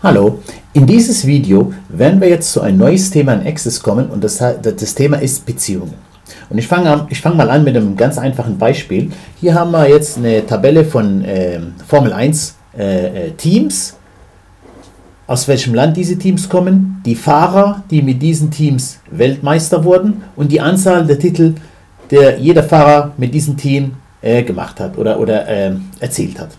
Hallo, in dieses Video werden wir jetzt zu ein neues Thema in Access kommen und das Thema ist Beziehungen. Und ich fang mal an mit einem ganz einfachen Beispiel. Hier haben wir jetzt eine Tabelle von Formel 1 Teams, aus welchem Land diese Teams kommen, die Fahrer, die mit diesen Teams Weltmeister wurden und die Anzahl der Titel, der jeder Fahrer mit diesem Team gemacht hat oder erzielt hat.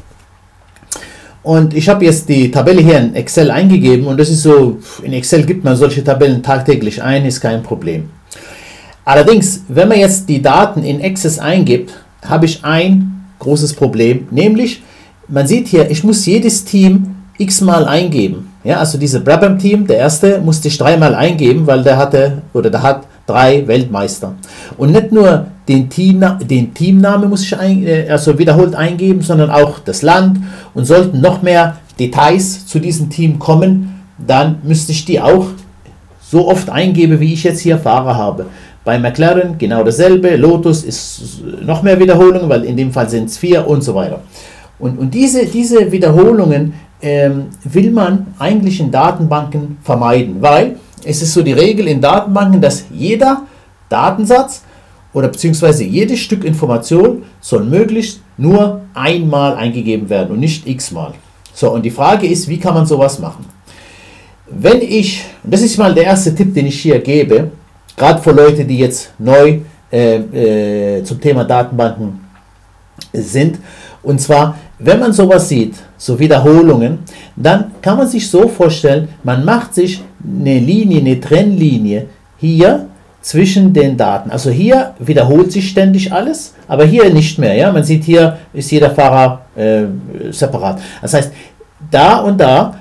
Und ich habe jetzt die Tabelle hier in Excel eingegeben und das ist so, in Excel gibt man solche Tabellen tagtäglich ein, ist kein Problem. Allerdings, wenn man jetzt die Daten in Access eingibt, habe ich ein großes Problem, nämlich, man sieht hier, ich muss jedes Team x-mal eingeben. Ja, also diese Brabham-Team, der erste, musste ich 3-mal eingeben, weil der hat 3 Weltmeister. Und nicht nur den Teamname muss ich wiederholt eingeben, sondern auch das Land. Und sollten noch mehr Details zu diesem Team kommen, dann müsste ich die auch so oft eingeben, wie ich jetzt hier Fahrer habe. Bei McLaren genau dasselbe, Lotus ist noch mehr Wiederholungen, weil in dem Fall sind es 4 und so weiter. Und diese Wiederholungen will man eigentlich in Datenbanken vermeiden, weil es ist so die Regel in Datenbanken, dass jeder Datensatz oder beziehungsweise jedes Stück Information soll möglichst nur einmal eingegeben werden und nicht x-mal. So, und die Frage ist, wie kann man sowas machen? Wenn ich, das ist mal der erste Tipp, den ich hier gebe, gerade für Leute, die jetzt neu zum Thema Datenbanken sind, und zwar, wenn man sowas sieht, so Wiederholungen, dann kann man sich so vorstellen, man macht sich eine Linie, eine Trennlinie hier zwischen den Daten. Also hier wiederholt sich ständig alles, aber hier nicht mehr. Ja? Man sieht, hier ist jeder Fahrer separat. Das heißt, da und da,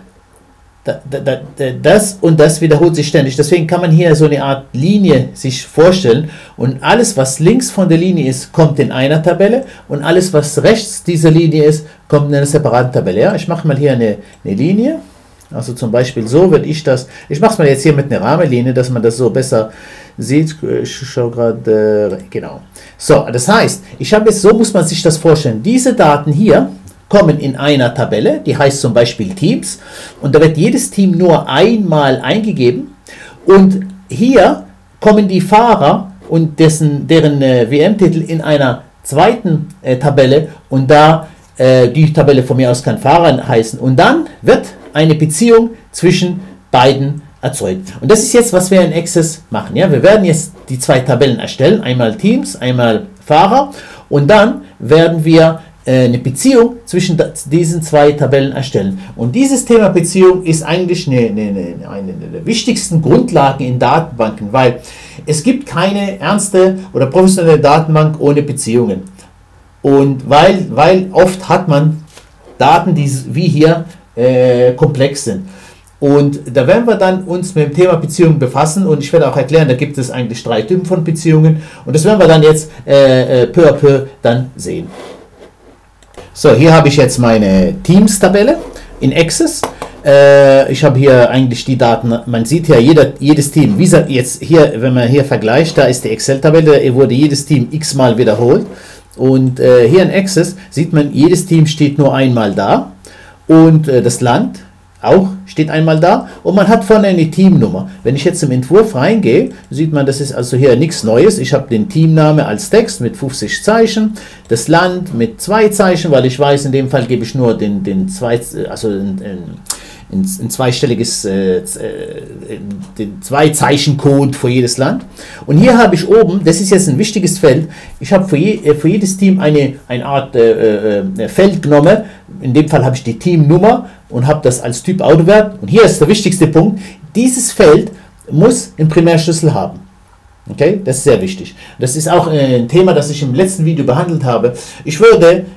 das und das wiederholt sich ständig. Deswegen kann man hier so eine Art Linie sich vorstellen und alles, was links von der Linie ist, kommt in einer Tabelle und alles, was rechts dieser Linie ist, kommt in einer separaten Tabelle. Ja? Ich mache mal hier eine Linie, also zum Beispiel so würde ich das, ich mache es mal jetzt hier mit einer Rahmenlinie, dass man das so besser sieht. Ich schaue gerade, genau. So, das heißt, ich habe jetzt, so muss man sich das vorstellen, diese Daten hier kommen in einer Tabelle, die heißt zum Beispiel Teams und da wird jedes Team nur einmal eingegeben und hier kommen die Fahrer und deren WM-Titel in einer zweiten Tabelle und da die Tabelle von mir aus kann Fahrer heißen und dann wird eine Beziehung zwischen beiden erzeugt. Und das ist jetzt, was wir in Access machen. Ja? Wir werden jetzt die zwei Tabellen erstellen, einmal Teams, einmal Fahrer und dann werden wir eine Beziehung zwischen diesen zwei Tabellen erstellen. Und dieses Thema Beziehung ist eigentlich eine der wichtigsten Grundlagen in Datenbanken, weil es gibt keine ernste oder professionelle Datenbank ohne Beziehungen. Und weil oft hat man Daten, die wie hier komplex sind. Und da werden wir dann uns mit dem Thema Beziehungen befassen und ich werde auch erklären, da gibt es eigentlich 3 Typen von Beziehungen und das werden wir dann jetzt peu à peu dann sehen. So, hier habe ich jetzt meine Teams-Tabelle in Access. Ich habe hier eigentlich die Daten, man sieht ja jedes Team, wie gesagt, jetzt hier, wenn man hier vergleicht, da ist die Excel-Tabelle, wurde jedes Team x-mal wiederholt. Und hier in Access sieht man, jedes Team steht nur einmal da und das Land auch steht einmal da und man hat vorne eine Teamnummer. Wenn ich jetzt im Entwurf reingehe, sieht man, das ist also hier nichts Neues. Ich habe den Teamname als Text mit 50 Zeichen, das Land mit 2 Zeichen, weil ich weiß, in dem Fall gebe ich nur den zweistelliges den 2-Zeichen-Code für jedes Land. Und hier habe ich oben, das ist jetzt ein wichtiges Feld, ich habe für jedes Team eine Art Feld genommen. In dem Fall habe ich die Teamnummer und habe das als Typ Autowert. Und hier ist der wichtigste Punkt, dieses Feld muss einen Primärschlüssel haben. Okay, das ist sehr wichtig. Das ist auch ein Thema, das ich im letzten Video behandelt habe. Ich würde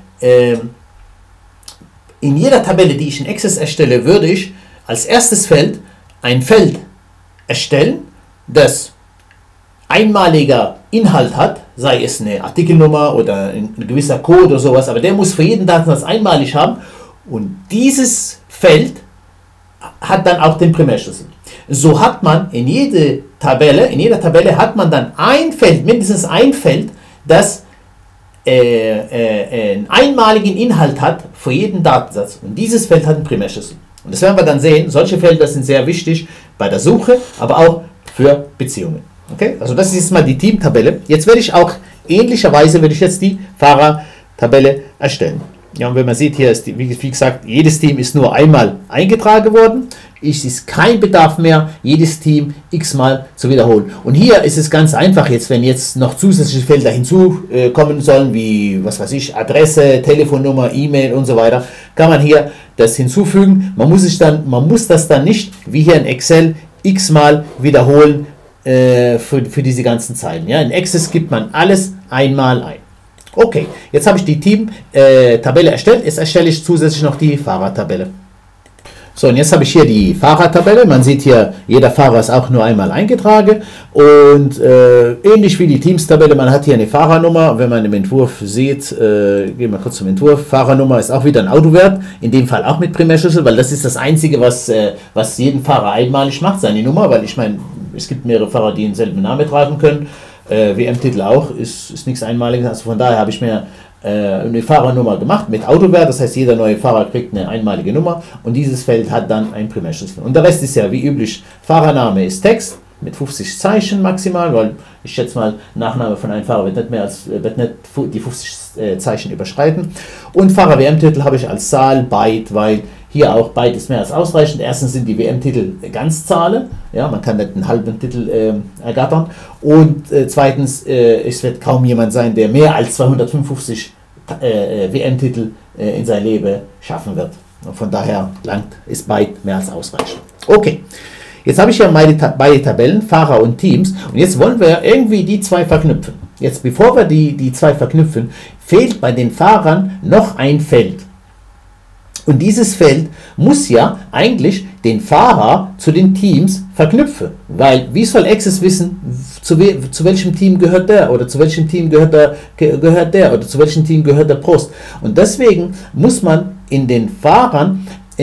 in jeder Tabelle, die ich in Access erstelle, würde ich als erstes Feld ein Feld erstellen, das einmaliger Inhalt hat, sei es eine Artikelnummer oder ein gewisser Code oder sowas, aber der muss für jeden Datensatz einmalig haben und dieses Feld hat dann auch den Primärschlüssel. So hat man in jeder Tabelle hat man dann ein Feld, mindestens ein Feld, das einen einmaligen Inhalt hat für jeden Datensatz. Und dieses Feld hat einen Primärschlüssel. Und das werden wir dann sehen. Solche Felder sind sehr wichtig bei der Suche, aber auch für Beziehungen. Okay? Also das ist jetzt mal die Teamtabelle. Jetzt werde ich auch ähnlicherweise jetzt die Fahrertabelle erstellen. Ja, und wenn man sieht, hier ist, wie gesagt, jedes Team ist nur einmal eingetragen worden. Es ist kein Bedarf mehr, jedes Team x-mal zu wiederholen. Und hier ist es ganz einfach jetzt, wenn jetzt noch zusätzliche Felder hinzukommen sollen, wie, was weiß ich, Adresse, Telefonnummer, E-Mail und so weiter, kann man hier das hinzufügen. Man muss das dann nicht, wie hier in Excel, x-mal wiederholen für diese ganzen Zeilen. Ja, in Access gibt man alles einmal ein. Okay, jetzt habe ich die Team-Tabelle erstellt. Jetzt erstelle ich zusätzlich noch die Fahrertabelle. So, und jetzt habe ich hier die Fahrertabelle. Man sieht hier, jeder Fahrer ist auch nur einmal eingetragen. Und ähnlich wie die Teams-Tabelle, man hat hier eine Fahrernummer. Wenn man im Entwurf sieht, gehen wir kurz zum Entwurf. Fahrernummer ist auch wieder ein Autowert. In dem Fall auch mit Primärschlüssel, weil das ist das Einzige, was jeden Fahrer einmalig macht, seine Nummer. Weil ich meine, es gibt mehrere Fahrer, die denselben Namen tragen können. WM-Titel auch, ist nichts Einmaliges. Also von daher habe ich mir eine Fahrernummer gemacht mit Autowert. Das heißt, jeder neue Fahrer kriegt eine einmalige Nummer und dieses Feld hat dann einen Primärschlüssel. Und der Rest ist ja wie üblich, Fahrername ist Text mit 50 Zeichen maximal, weil ich schätze mal, Nachname von einem Fahrer wird nicht die 50 Zeichen überschreiten. Und Fahrer-WM-Titel habe ich als Zahl, Byte, weil hier auch Byte ist mehr als ausreichend. Erstens sind die WM-Titel Ganzzahlen, ja, man kann nicht einen halben Titel ergattern. Und zweitens, es wird kaum jemand sein, der mehr als 255 WM-Titel in sein Leben schaffen wird. Und von daher ist Byte mehr als ausreichend. Okay, jetzt habe ich ja beide Tabellen, Fahrer und Teams. Und jetzt wollen wir irgendwie die zwei verknüpfen. Jetzt, bevor wir die zwei verknüpfen, fehlt bei den Fahrern noch ein Feld. Und dieses Feld muss ja eigentlich den Fahrer zu den Teams verknüpfen. Weil wie soll Access wissen, zu welchem Team gehört der oder zu welchem Team gehört der oder zu welchem Team gehört der Prost. Und deswegen muss man in den Fahrern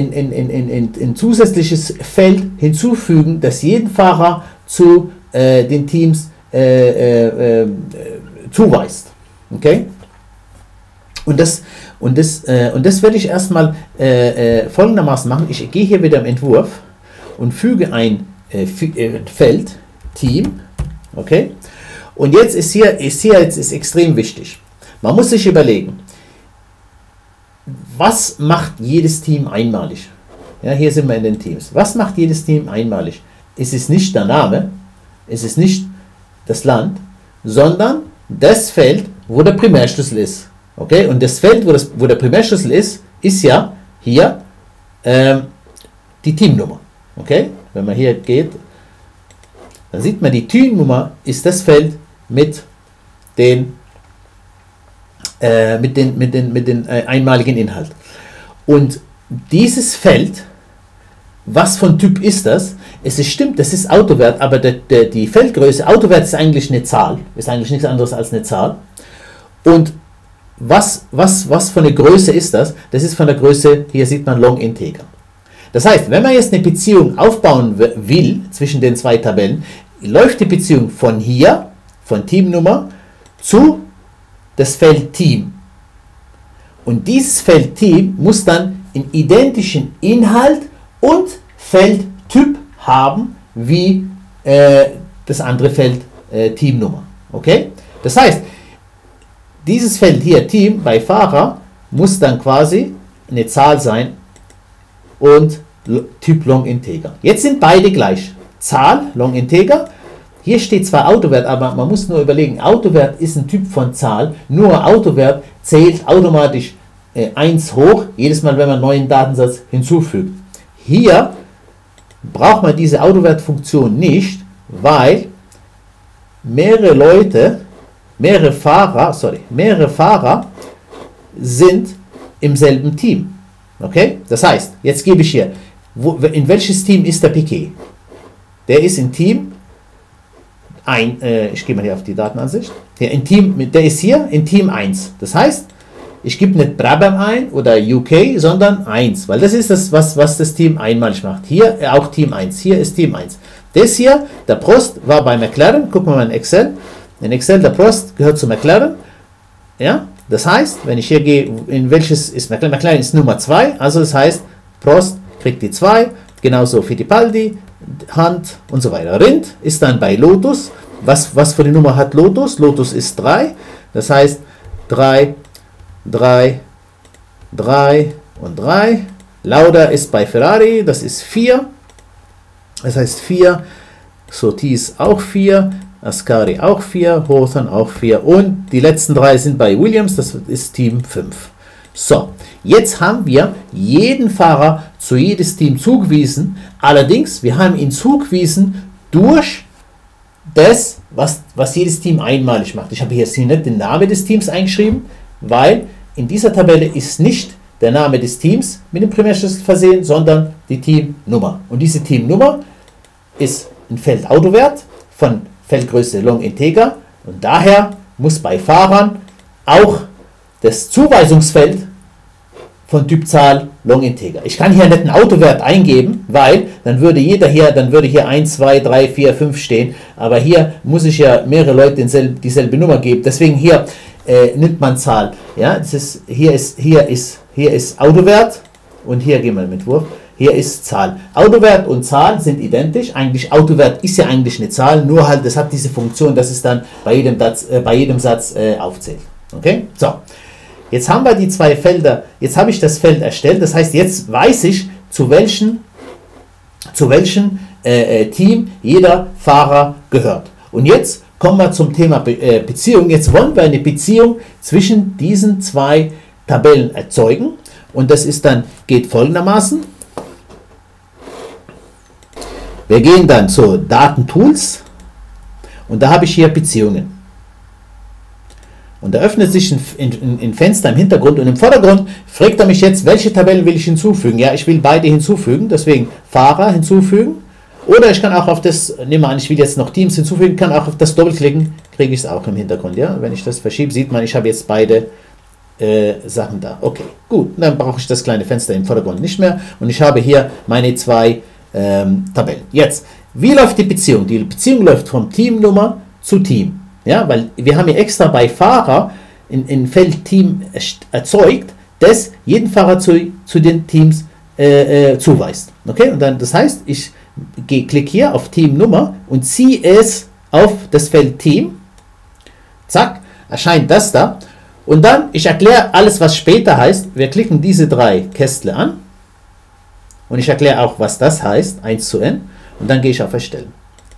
ein zusätzliches Feld hinzufügen, das jeden Fahrer zu den Teams zuweist. Okay? Und das werde ich erstmal folgendermaßen machen. Ich gehe hier wieder im Entwurf und füge ein Feld, Team, okay? Und jetzt ist extrem wichtig. Man muss sich überlegen, was macht jedes Team einmalig? Ja, hier sind wir in den Teams. Was macht jedes Team einmalig? Es ist nicht der Name, es ist nicht das Land, sondern das Feld, wo der Primärschlüssel ist. Okay, und das Feld, wo der Primärschlüssel ist ja hier die Teamnummer. Okay, wenn man hier geht, dann sieht man, die Teamnummer ist das Feld mit den einmaligen Inhalt. Und dieses Feld, was von Typ ist das? Stimmt, das ist Autowert, aber die Feldgröße, Autowert ist eigentlich eine Zahl, ist eigentlich nichts anderes als eine Zahl. Und was von der Größe ist das? Das ist von der Größe, hier sieht man Long Integer. Das heißt, wenn man jetzt eine Beziehung aufbauen will zwischen den zwei Tabellen, läuft die Beziehung von hier, von Teamnummer, zu das Feld Team. Und dieses Feld Team muss dann einen identischen Inhalt und Feldtyp haben wie das andere Feld Teamnummer. Okay? Das heißt, dieses Feld hier, Team, bei Fahrer, muss dann quasi eine Zahl sein und Typ Long Integer. Jetzt sind beide gleich. Zahl, Long Integer. Hier steht zwar Autowert, aber man muss nur überlegen, Autowert ist ein Typ von Zahl. Nur Autowert zählt automatisch 1 hoch, jedes Mal, wenn man einen neuen Datensatz hinzufügt. Hier braucht man diese Autowert-Funktion nicht, weil mehrere Fahrer sind im selben Team. Okay? Das heißt, jetzt gebe ich hier, in welches Team ist der Piquet? Der ist in Team, ich gehe mal hier auf die Datenansicht, der ist hier in Team 1. Das heißt, ich gebe nicht Brabham ein oder UK, sondern 1, weil das ist das, was das Team einmalig macht. Hier auch Team 1, hier ist Team 1. Das hier, der Prost, war bei McLaren, gucken wir mal in Excel. In Excel, der Prost gehört zu McLaren. Ja? Das heißt, wenn ich hier gehe, in welches ist McLaren ist Nummer 2, also das heißt, Prost kriegt die 2, genauso Fittipaldi, Hunt und so weiter. Rindt ist dann bei Lotus. Was für eine Nummer hat Lotus? Lotus ist 3, das heißt 3, 3, 3 und 3. Lauda ist bei Ferrari, das ist 4, das heißt 4, Surtees auch 4, Ascari auch 4, Hawthorne auch 4 und die letzten 3 sind bei Williams, das ist Team 5. So, jetzt haben wir jeden Fahrer zu jedes Team zugewiesen, allerdings, wir haben ihn zugewiesen durch das, was jedes Team einmalig macht. Ich habe hier nicht den Namen des Teams eingeschrieben, weil in dieser Tabelle ist nicht der Name des Teams mit dem Primärschlüssel versehen, sondern die Teamnummer. Und diese Teamnummer ist ein Feldautowert von Feldgröße Long Integer und daher muss bei Fahrern auch das Zuweisungsfeld von Typzahl Long Integer. Ich kann hier nicht einen Autowert eingeben, weil dann würde hier 1, 2, 3, 4, 5 stehen, aber hier muss ich ja mehrere Leute dieselbe Nummer geben. Deswegen hier nimmt man Zahl. Ja, hier ist Autowert und hier gehen wir mit Wurf. Hier ist Zahl. Autowert und Zahl sind identisch. Eigentlich Autowert ist ja eigentlich eine Zahl, nur halt, das hat diese Funktion, dass es dann bei jedem Satz aufzählt. Okay? So. Jetzt haben wir die zwei Felder. Jetzt habe ich das Feld erstellt. Das heißt, jetzt weiß ich, zu welchem Team jeder Fahrer gehört. Und jetzt kommen wir zum Thema Beziehung. Jetzt wollen wir eine Beziehung zwischen diesen zwei Tabellen erzeugen. Und das geht folgendermaßen. Wir gehen dann zu Datentools und da habe ich hier Beziehungen. Und da öffnet sich ein Fenster im Hintergrund und im Vordergrund fragt er mich jetzt, welche Tabellen will ich hinzufügen. Ja, ich will beide hinzufügen, deswegen Fahrer hinzufügen. Oder ich kann auch auf das, nehmen wir an, ich will jetzt noch Teams hinzufügen, kann auch auf das Doppelklicken, kriege ich es auch im Hintergrund. Ja, wenn ich das verschiebe, sieht man, ich habe jetzt beide Sachen da. Okay, gut, dann brauche ich das kleine Fenster im Vordergrund nicht mehr und ich habe hier meine zwei Tabellen. Jetzt, wie läuft die Beziehung? Die Beziehung läuft vom Teamnummer zu Team. Ja, weil wir haben hier extra bei Fahrer ein Feld Team erzeugt, das jeden Fahrer zu den Teams zuweist. Okay, und dann, das heißt, ich klicke hier auf Teamnummer und ziehe es auf das Feld Team. Zack, erscheint das da. Und dann, ich erkläre alles, was später heißt. Wir klicken diese drei Kästle an. Und ich erkläre auch, was das heißt, 1 zu n. Und dann gehe ich auf Erstellen.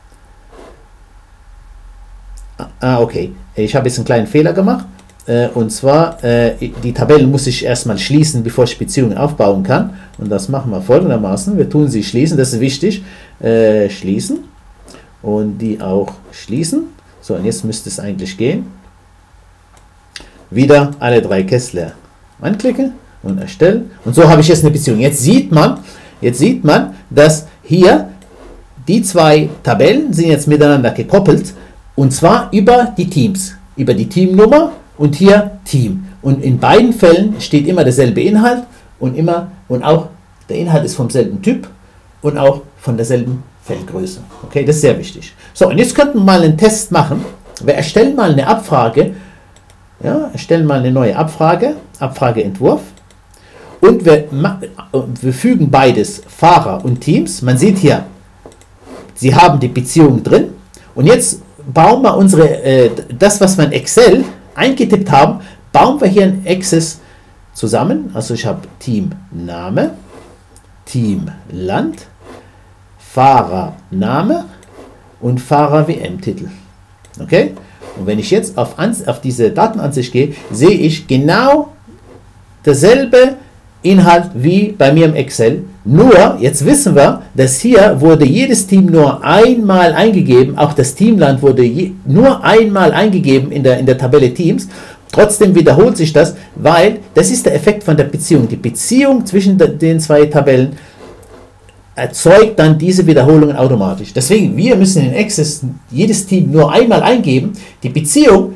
Okay. Ich habe jetzt einen kleinen Fehler gemacht. Und zwar, die Tabellen muss ich erstmal schließen, bevor ich Beziehungen aufbauen kann. Und das machen wir folgendermaßen. Wir tun sie schließen, das ist wichtig. Schließen. Und die auch schließen. So, und jetzt müsste es eigentlich gehen. Wieder alle drei Kästler anklicken und erstellen. Und so habe ich jetzt eine Beziehung. Jetzt sieht man, dass hier die zwei Tabellen sind jetzt miteinander gekoppelt. Und zwar über die Teams. Über die Teamnummer und hier Team. Und in beiden Fällen steht immer derselbe Inhalt und auch der Inhalt ist vom selben Typ und auch von derselben Feldgröße. Okay, das ist sehr wichtig. So, und jetzt könnten wir mal einen Test machen. Wir erstellen mal eine Abfrage. Ja, erstellen mal eine neue Abfrage, Abfrageentwurf. Und wir fügen beides, Fahrer und Teams. Man sieht hier, sie haben die Beziehung drin. Und jetzt bauen wir das, was wir in Excel eingetippt haben, bauen wir hier in Access zusammen. Also ich habe Teamname, Teamland, Fahrername und Fahrer-WM-Titel. Okay? Und wenn ich jetzt auf diese Datenansicht gehe, sehe ich genau derselbe Inhalt wie bei mir im Excel. Nur, jetzt wissen wir, dass hier wurde jedes Team nur einmal eingegeben, auch das Teamland wurde nur einmal eingegeben in der Tabelle Teams. Trotzdem wiederholt sich das, weil das ist der Effekt von der Beziehung. Die Beziehung zwischen den zwei Tabellen erzeugt dann diese Wiederholungen automatisch. Deswegen, wir müssen in Access jedes Team nur einmal eingeben. Die Beziehung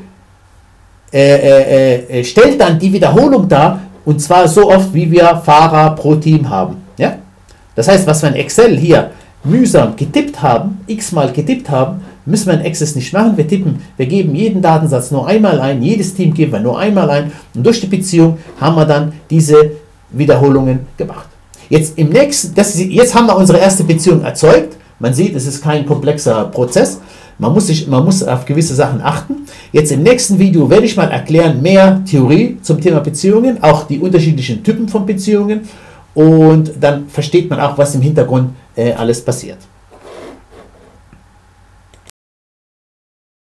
stellt dann die Wiederholung dar, und zwar so oft, wie wir Fahrer pro Team haben. Ja? Das heißt, was wir in Excel hier mühsam getippt haben, x-mal getippt haben, müssen wir in Access nicht machen. Wir geben jeden Datensatz nur einmal ein, jedes Team geben wir nur einmal ein und durch die Beziehung haben wir dann diese Wiederholungen gemacht. Jetzt jetzt haben wir unsere erste Beziehung erzeugt. Man sieht, es ist kein komplexer Prozess. Man muss auf gewisse Sachen achten. Jetzt im nächsten Video werde ich mal erklären, mehr Theorie zum Thema Beziehungen, auch die unterschiedlichen Typen von Beziehungen und dann versteht man auch, was im Hintergrund alles passiert.